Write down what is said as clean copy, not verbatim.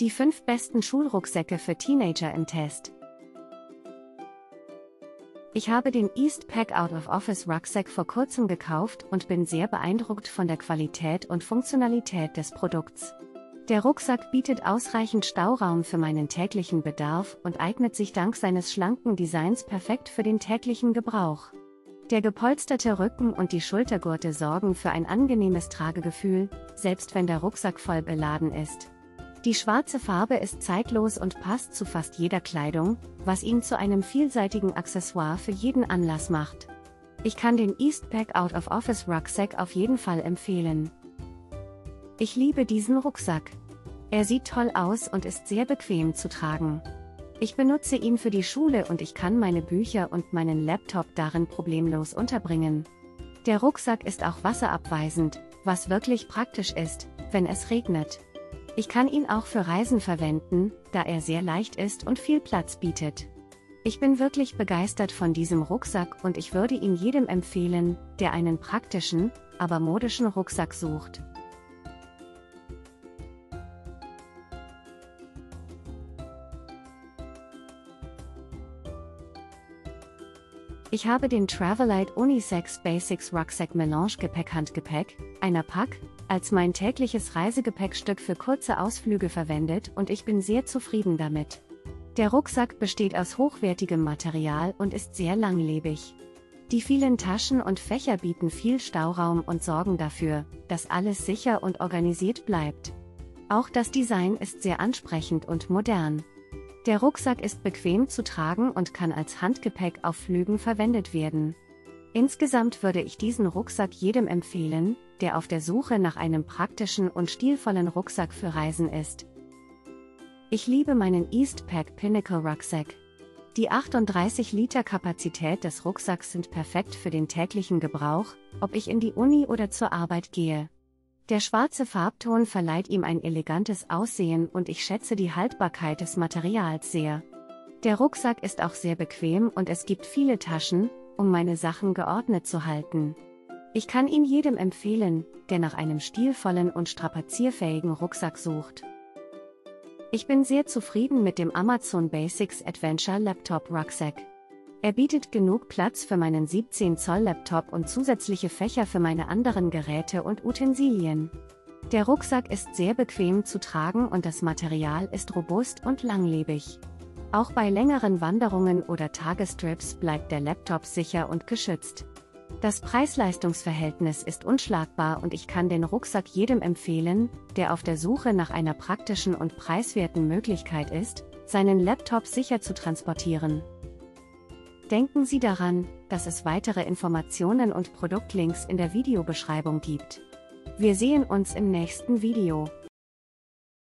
Die 5 besten Schulrucksäcke für Teenager im Test. Ich habe den Eastpak Out of Office Rucksack vor kurzem gekauft und bin sehr beeindruckt von der Qualität und Funktionalität des Produkts. Der Rucksack bietet ausreichend Stauraum für meinen täglichen Bedarf und eignet sich dank seines schlanken Designs perfekt für den täglichen Gebrauch. Der gepolsterte Rücken und die Schultergurte sorgen für ein angenehmes Tragegefühl, selbst wenn der Rucksack voll beladen ist. Die schwarze Farbe ist zeitlos und passt zu fast jeder Kleidung, was ihn zu einem vielseitigen Accessoire für jeden Anlass macht. Ich kann den Eastpak Out of Office Rucksack auf jeden Fall empfehlen. Ich liebe diesen Rucksack. Er sieht toll aus und ist sehr bequem zu tragen. Ich benutze ihn für die Schule und ich kann meine Bücher und meinen Laptop darin problemlos unterbringen. Der Rucksack ist auch wasserabweisend, was wirklich praktisch ist, wenn es regnet. Ich kann ihn auch für Reisen verwenden, da er sehr leicht ist und viel Platz bietet. Ich bin wirklich begeistert von diesem Rucksack und ich würde ihn jedem empfehlen, der einen praktischen, aber modischen Rucksack sucht. Ich habe den Travelite Unisex Basics Rucksack Melange Gepäck Handgepäck, einer Pack, als mein tägliches Reisegepäckstück für kurze Ausflüge verwendet und ich bin sehr zufrieden damit. Der Rucksack besteht aus hochwertigem Material und ist sehr langlebig. Die vielen Taschen und Fächer bieten viel Stauraum und sorgen dafür, dass alles sicher und organisiert bleibt. Auch das Design ist sehr ansprechend und modern. Der Rucksack ist bequem zu tragen und kann als Handgepäck auf Flügen verwendet werden. Insgesamt würde ich diesen Rucksack jedem empfehlen, der auf der Suche nach einem praktischen und stilvollen Rucksack für Reisen ist. Ich liebe meinen Eastpak Pinnacle Rucksack. Die 38 Liter Kapazität des Rucksacks sind perfekt für den täglichen Gebrauch, ob ich in die Uni oder zur Arbeit gehe. Der schwarze Farbton verleiht ihm ein elegantes Aussehen und ich schätze die Haltbarkeit des Materials sehr. Der Rucksack ist auch sehr bequem und es gibt viele Taschen, um meine Sachen geordnet zu halten. Ich kann ihn jedem empfehlen, der nach einem stilvollen und strapazierfähigen Rucksack sucht. Ich bin sehr zufrieden mit dem Amazon Basics Adventure Laptop Rucksack. Er bietet genug Platz für meinen 17 Zoll Laptop und zusätzliche Fächer für meine anderen Geräte und Utensilien. Der Rucksack ist sehr bequem zu tragen und das Material ist robust und langlebig. Auch bei längeren Wanderungen oder Tagestrips bleibt der Laptop sicher und geschützt. Das Preis-Leistungs-Verhältnis ist unschlagbar und ich kann den Rucksack jedem empfehlen, der auf der Suche nach einer praktischen und preiswerten Möglichkeit ist, seinen Laptop sicher zu transportieren. Denken Sie daran, dass es weitere Informationen und Produktlinks in der Videobeschreibung gibt. Wir sehen uns im nächsten Video.